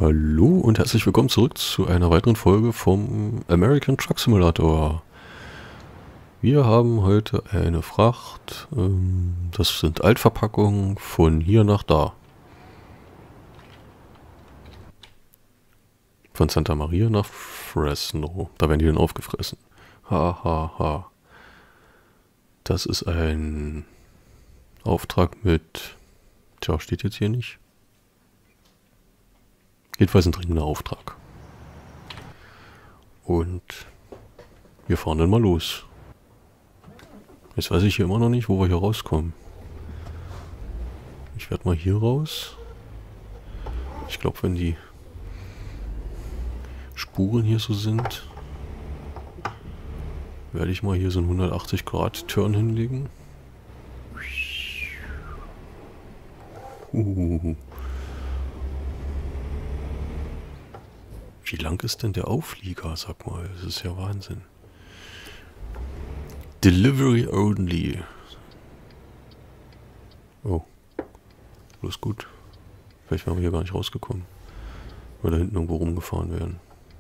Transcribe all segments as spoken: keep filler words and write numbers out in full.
Hallo und herzlich willkommen zurück zu einer weiteren Folge vom American Truck Simulator. Wir haben heute eine Fracht, ähm, das sind Altverpackungen von hier nach da. Von Santa Maria nach Fresno. Da werden die dann aufgefressen. Ha, ha, ha. Das ist ein Auftrag mit... Tja, steht jetzt hier nicht. Jedenfalls ein dringender Auftrag. Und wir fahren dann mal los. Jetzt weiß ich hier immer noch nicht, wo wir hier rauskommen. Ich werde mal hier raus. Ich glaube, wenn die Spuren hier so sind, werde ich mal hier so einen hundertachtzig Grad Turn hinlegen. Uh. Wie lang ist denn der Auflieger, sag mal? Das ist ja Wahnsinn. Delivery only. Oh. Bloß gut. Vielleicht wären wir hier gar nicht rausgekommen. Weil da hinten irgendwo rumgefahren werden.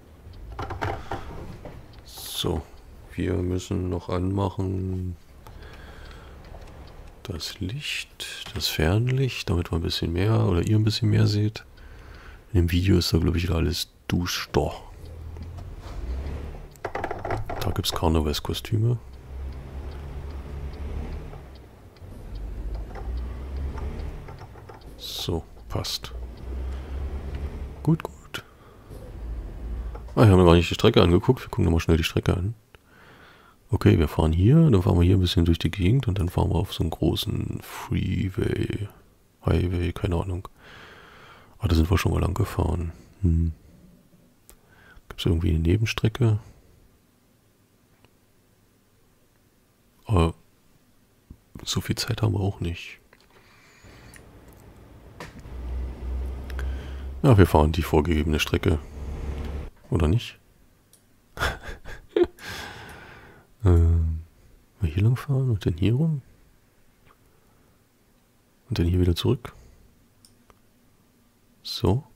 So. Wir müssen noch anmachen das Licht, das Fernlicht, damit wir ein bisschen mehr oder ihr ein bisschen mehr seht. In dem Video ist da, glaube ich, alles duster. Da gibt es Karnevalskostüme. So, passt. Gut, gut. Ah, wir haben ja gar nicht die Strecke angeguckt. Wir gucken nochmal schnell die Strecke an. Okay, wir fahren hier, dann fahren wir hier ein bisschen durch die Gegend und dann fahren wir auf so einen großen Freeway, Highway, keine Ahnung. Ah, da sind wir schon mal lang gefahren. Hm. Gibt es irgendwie eine Nebenstrecke? Aber so viel Zeit haben wir auch nicht. Ja, wir fahren die vorgegebene Strecke. Oder nicht? ähm, wir hier lang fahren und dann hier rum? Und dann hier wieder zurück? So.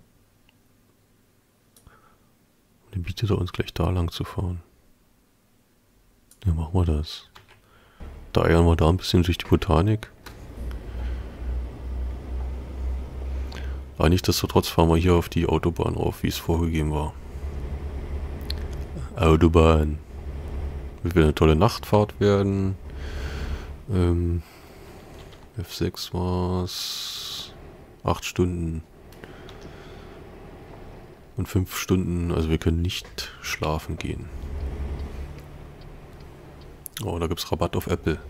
Und dann bietet er uns gleich da lang zu fahren. Ja, machen wir das. Da eiern wir da ein bisschen durch die Botanik. Aber nichtsdestotrotz fahren wir hier auf die Autobahn auf, wie es vorgegeben war. Autobahn. Wird wieder eine tolle Nachtfahrt werden. Ähm, F sechs war's. Acht Stunden. Und fünf Stunden, also wir können nicht schlafen gehen. Oh, da gibt es Rabatt auf Apple.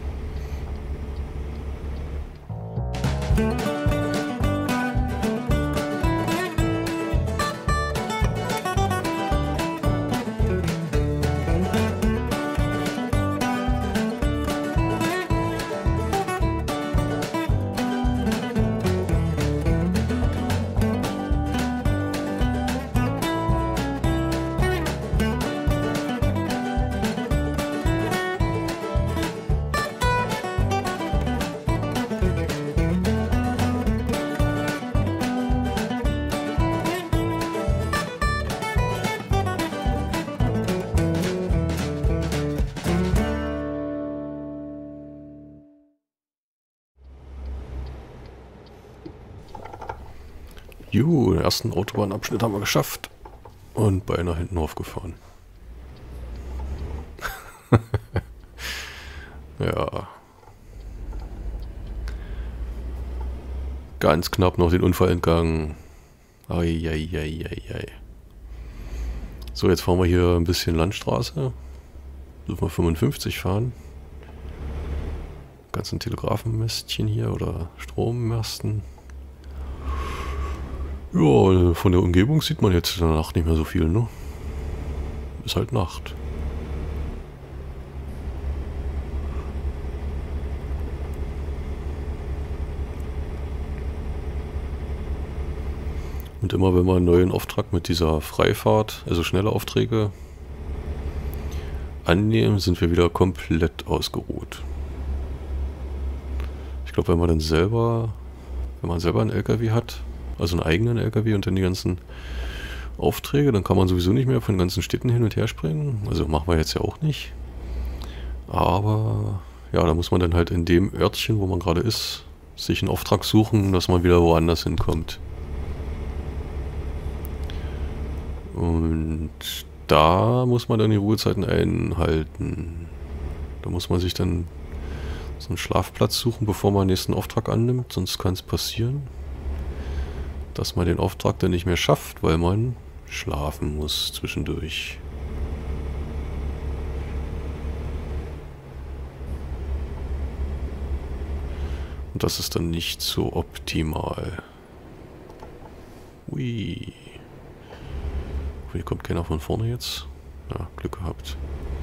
Jo, den ersten Autobahnabschnitt haben wir geschafft. Und beinahe hinten aufgefahren. Ja. Ganz knapp noch den Unfall entgangen. Eieieiei. So, jetzt fahren wir hier ein bisschen Landstraße. Dürfen wir fünfundfünfzig fahren. Ganzen Telegrafenmästchen hier oder Strommasten. Ja, von der Umgebung sieht man jetzt in der Nacht nicht mehr so viel, ne? Ist halt Nacht. Und immer wenn wir einen neuen Auftrag mit dieser Freifahrt, also schnelle Aufträge, annehmen, sind wir wieder komplett ausgeruht. Ich glaube, wenn man dann selber, wenn man selber einen L K W hat, also einen eigenen L K W und dann die ganzen Aufträge. Dann kann man sowieso nicht mehr von ganzen Städten hin und her springen. Also machen wir jetzt ja auch nicht. Aber ja, da muss man dann halt in dem Örtchen, wo man gerade ist, sich einen Auftrag suchen, dass man wieder woanders hinkommt. Und da muss man dann die Ruhezeiten einhalten. Da muss man sich dann so einen Schlafplatz suchen, bevor man den nächsten Auftrag annimmt. Sonst kann es passieren, dass man den Auftrag dann nicht mehr schafft, weil man schlafen muss zwischendurch. Und das ist dann nicht so optimal. Ui. Hier kommt keiner von vorne jetzt. Ja, Glück gehabt.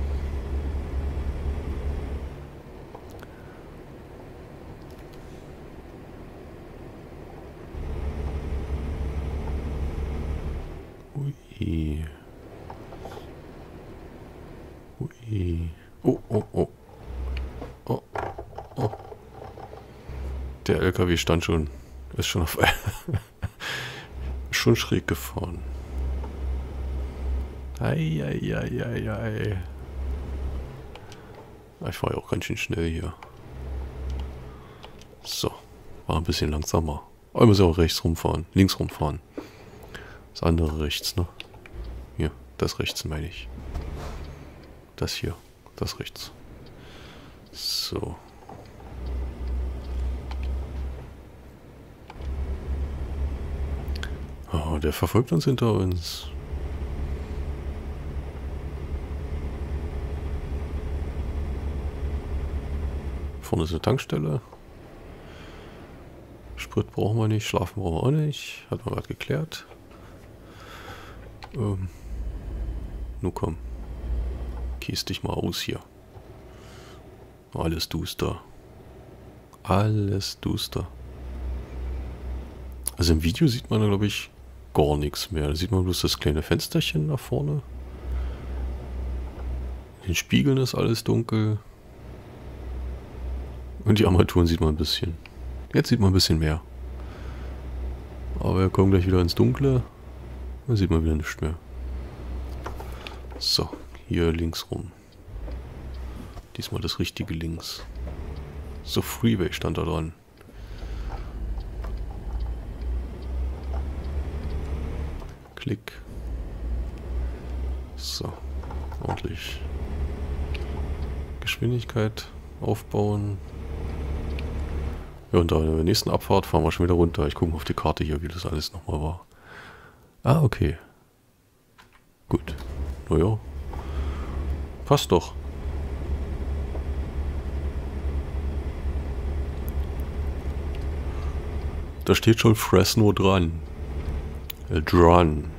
Ui. Ui. Oh, oh, oh. Oh, oh. Der L K W stand schon. Ist schon auf schon schräg gefahren. Eieieiei. Ich war ja auch ganz schön schnell hier. So. War ein bisschen langsamer. Aber ich muss ja auch rechts rumfahren. Links rumfahren. Das andere rechts, ne? Hier. Das rechts meine ich. Das hier. Das rechts. So. Oh, der verfolgt uns hinter uns. Vorne ist eine Tankstelle. Sprit brauchen wir nicht, schlafen brauchen wir auch nicht. Hat man gerade geklärt. Ähm. Nun komm. Kies dich mal aus hier. Alles duster. Alles duster. Also im Video sieht man da, glaube ich, gar nichts mehr. Da sieht man bloß das kleine Fensterchen nach vorne. In den Spiegeln ist alles dunkel. Und die Armaturen sieht man ein bisschen. Jetzt sieht man ein bisschen mehr. Aber wir kommen gleich wieder ins Dunkle. Dann sieht man wieder nichts mehr. So, hier links rum. Diesmal das richtige links. So, Freeway stand da dran. Klick. So, ordentlich Geschwindigkeit aufbauen. Ja, und da in der nächsten Abfahrt fahren wir schon wieder runter. Ich gucke mal auf die Karte hier, wie das alles nochmal war. Ah, okay. Gut. Naja. Passt doch. Da steht schon Fresno dran. Äh, dran.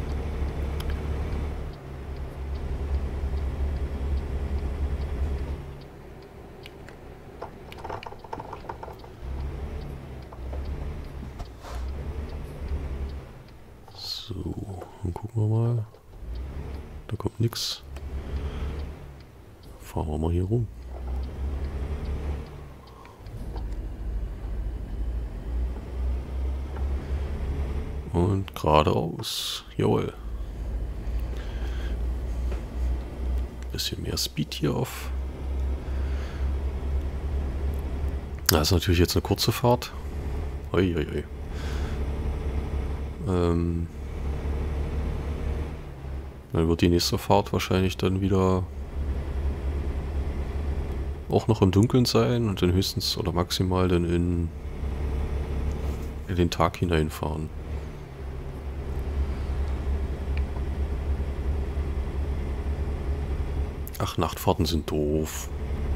So, dann gucken wir mal. Da kommt nichts. Fahren wir mal hier rum. Und geradeaus. Jawohl. Bisschen mehr Speed hier auf. Das ist natürlich jetzt eine kurze Fahrt. Uiuiui. Ähm, dann wird die nächste Fahrt wahrscheinlich dann wieder auch noch im Dunkeln sein und dann höchstens oder maximal dann in, in den Tag hineinfahren. Ach, Nachtfahrten sind doof.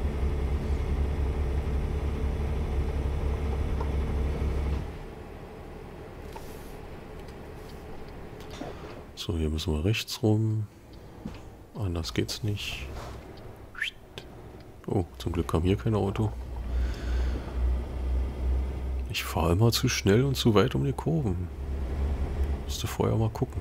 So, hier müssen wir rechts rum. Anders geht's nicht. Oh, zum Glück kam hier kein Auto. Ich fahre immer zu schnell und zu weit um die Kurven. Musste vorher mal gucken.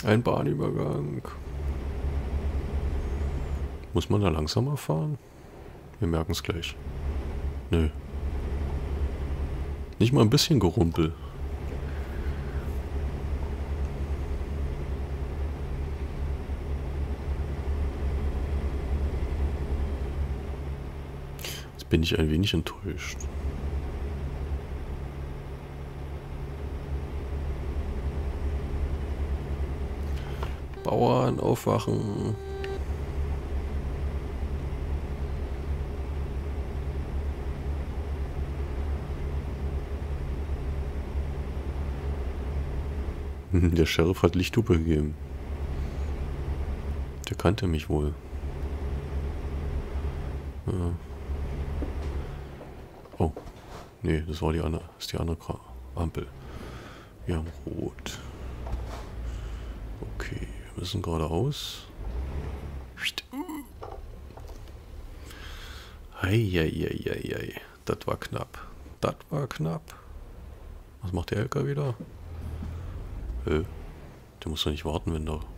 Ein Bahnübergang. Muss man da langsamer fahren? Wir merken es gleich. Nö. Nicht mal ein bisschen Gerumpel. Jetzt bin ich ein wenig enttäuscht. Bauern aufwachen. Der Sheriff hat Lichthupe gegeben. Der kannte mich wohl. Ja. Oh. Nee, das war die andere. Das ist die andere Ampel. Wir haben rot. Okay, wir müssen geradeaus. Heieieiei. Das war knapp. Das war knapp. Was macht der L K W wieder? Äh, der muss doch nicht warten, wenn da...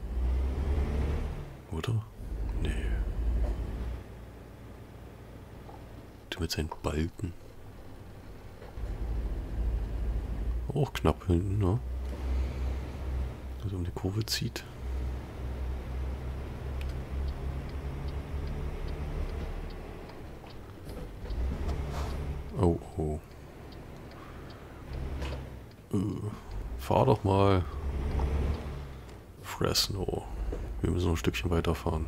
Oder? Nee. Der mit seinen Balken. Auch knapp hinten, ne? Also um die Kurve zieht. Oh, oh. Äh, fahr doch mal. Fresno. Wir müssen noch ein Stückchen weiterfahren.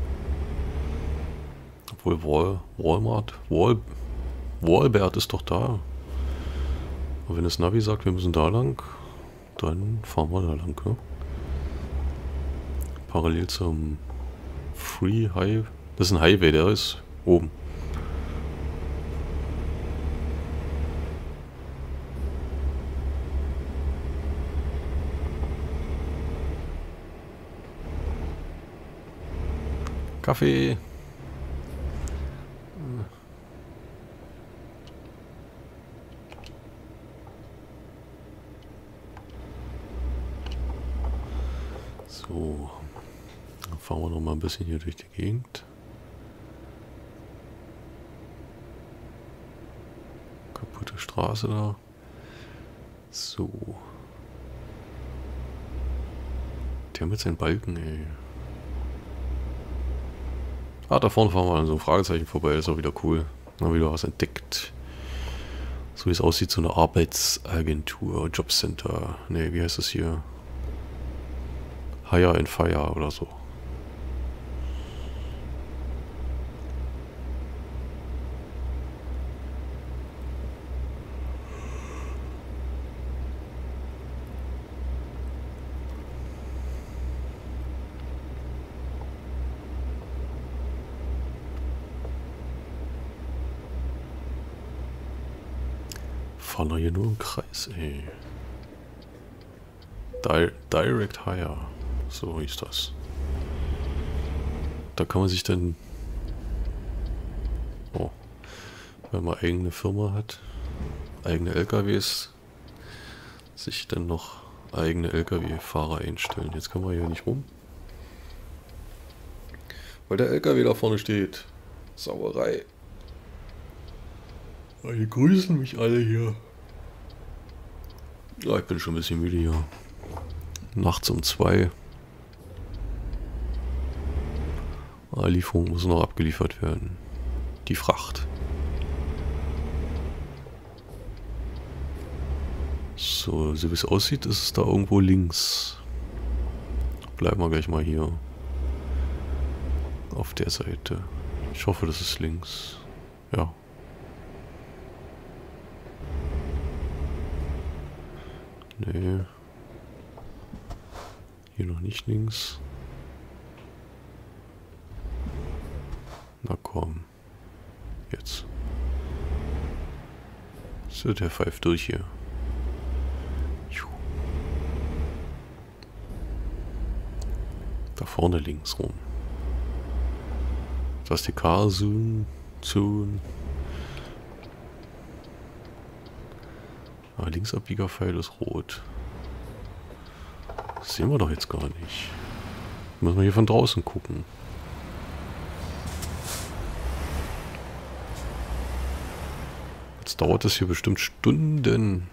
Obwohl Wal, Walmart, Wal, Walbert ist doch da. Aber wenn das Navi sagt, wir müssen da lang, dann fahren wir da lang, ne? Parallel zum Free Highway. Das ist ein Highway, der ist oben. Kaffee. So. Dann fahren wir noch mal ein bisschen hier durch die Gegend. Kaputte Straße da. So. Der mit seinen Balken, ey. Ah, da vorne fahren wir an so ein Fragezeichen vorbei, ist auch wieder cool. Mal wieder was entdeckt. So wie es aussieht, so eine Arbeitsagentur, Jobcenter. Ne, wie heißt das hier? Hire and Fire oder so. Fahren wir hier nur im Kreis, ey. Di Direct Hire. So hieß das. Da kann man sich dann... Oh. Wenn man eigene Firma hat, eigene L K Ws, sich dann noch eigene L K W-Fahrer einstellen. Jetzt können wir hier nicht rum. Weil der L K W da vorne steht. Sauerei. Die grüßen mich alle hier. Ja, ich bin schon ein bisschen müde hier. Nachts um zwei. Die Lieferung muss noch abgeliefert werden. Die Fracht. So, so wie es aussieht, ist es da irgendwo links. Bleiben wir gleich mal hier. Auf der Seite. Ich hoffe, das ist links. Ja. Nee. Hier noch nicht links. Na komm. Jetzt. So, der pfeift durch hier. Da vorne links rum. Das ist die Car-Zone. Zone. Ah, Linksabbiegerpfeil ist rot. Das sehen wir doch jetzt gar nicht. Müssen wir hier von draußen gucken. Jetzt dauert es hier bestimmt Stunden.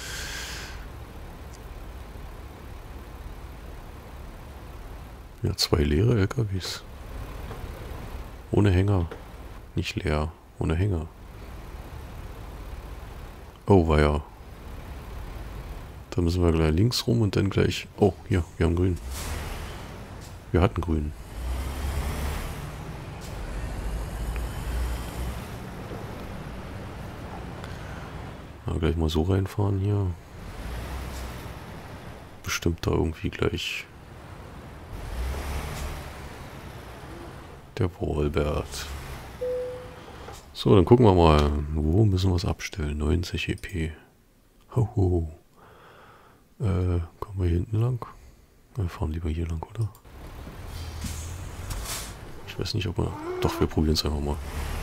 Ja, zwei leere L K Ws. Ohne Hänger. Nicht leer. Ohne Hänger. Oh, weia. Da müssen wir gleich links rum und dann gleich... Oh, hier, wir haben grün. Wir hatten grün. Na, gleich mal so reinfahren hier. Bestimmt da irgendwie gleich... Der Walbert. So, dann gucken wir mal. Wo müssen wir es abstellen? neunzig E P. Hoho. Äh, kommen wir hier hinten lang? Wir fahren lieber hier lang, oder? Ich weiß nicht, ob wir... Doch, wir probieren es einfach mal.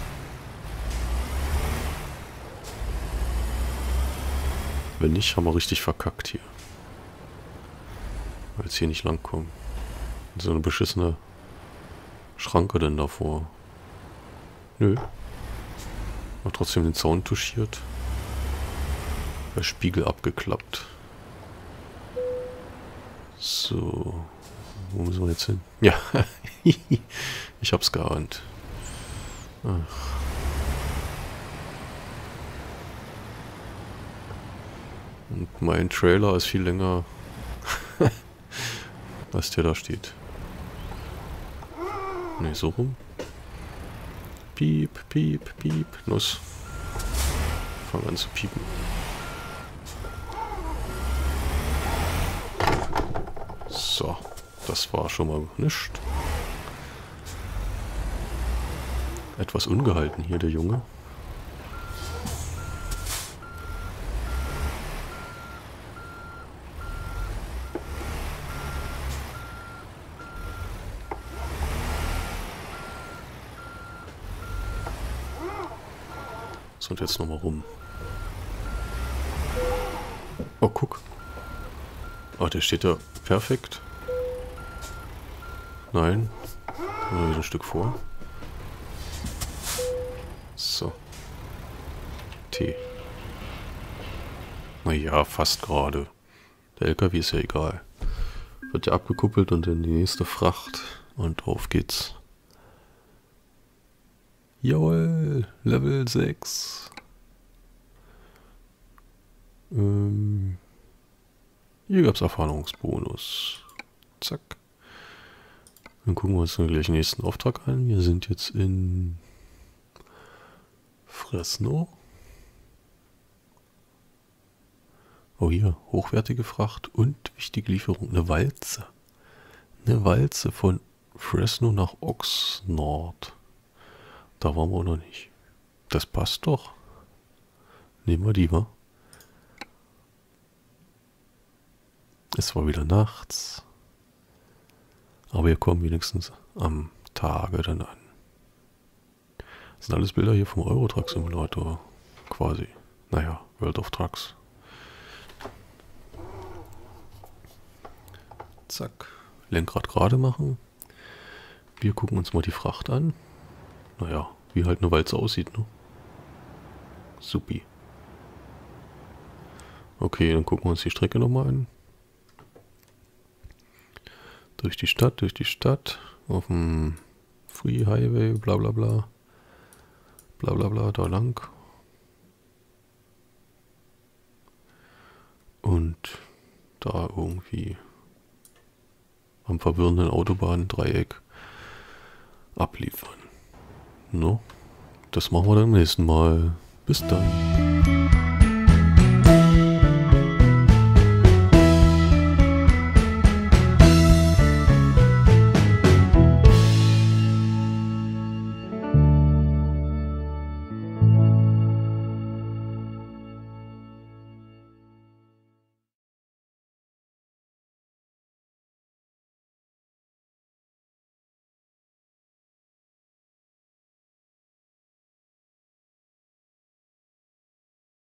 Wenn nicht, haben wir richtig verkackt hier. Weil es hier nicht lang kommen. So eine beschissene Schranke denn davor. Nö. Aber trotzdem den Zaun touchiert. Der Spiegel abgeklappt. So. Wo müssen wir jetzt hin? Ja. Ich hab's geahnt. Ach. Und mein Trailer ist viel länger, als der da steht. Ne, so rum. Piep, piep, piep. Nuss. Fang an zu piepen. So, das war schon mal nichts. Etwas ungehalten hier, der Junge. So, und jetzt nochmal rum. Oh, guck. Ah, der steht da perfekt. Nein. Wieder ein Stück vor. So. T. Naja, fast gerade. Der L K W ist ja egal. Wird ja abgekuppelt und in die nächste Fracht. Und drauf geht's. Jawohl, Level sechs. Ähm, hier gab es Erfahrungsbonus. Zack. Dann gucken wir uns dann gleich den nächsten Auftrag an. Wir sind jetzt in Fresno. Oh, hier, hochwertige Fracht und wichtige Lieferung. Eine Walze. Eine Walze von Fresno nach Oxnard. Da waren wir auch noch nicht. Das passt doch. Nehmen wir die mal. Es war wieder nachts. Aber wir kommen wenigstens am Tage dann an. Das sind alles Bilder hier vom Euro Truck Simulator. Quasi. Naja, World of Trucks. Zack. Lenkrad gerade machen. Wir gucken uns mal die Fracht an. Naja, wie halt eine Walze aussieht, ne? Supi. Okay, dann gucken wir uns die Strecke nochmal an. Durch die Stadt, durch die Stadt. Auf dem Free Highway, bla bla bla. Bla bla bla, da lang. Und da irgendwie am verwirrenden Autobahndreieck abliefern. No, das machen wir dann beim nächsten Mal. Bis dann.